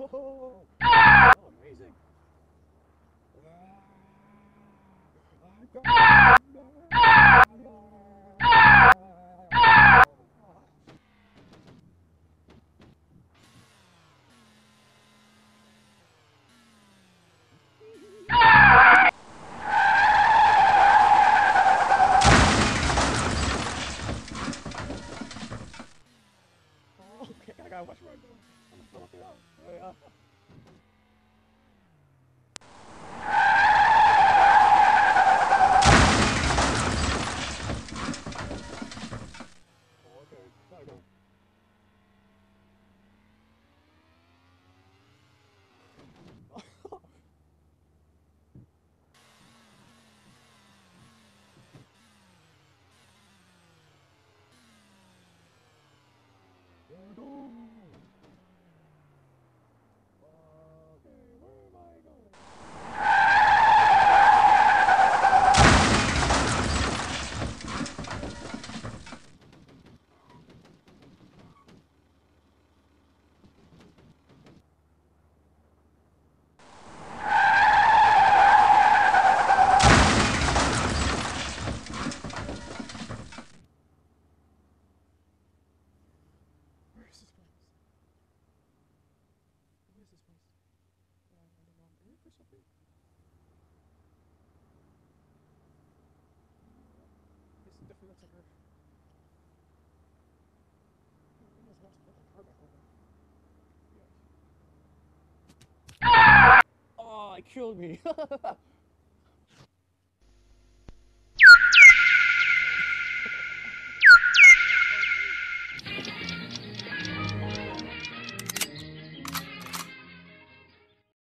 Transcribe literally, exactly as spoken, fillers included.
Oh, amazing. Okay, I gotta watch where I'm going. I'm gonna throw it out. Oh, yeah. Oh, okay, gotta go. Gotta go. Okay, where am I going? Where is this place? Where is this place? Am I in the wrong area or something? This definitely looks like Earth. I almost lost put my car back over. Yeah. Oh, it killed me.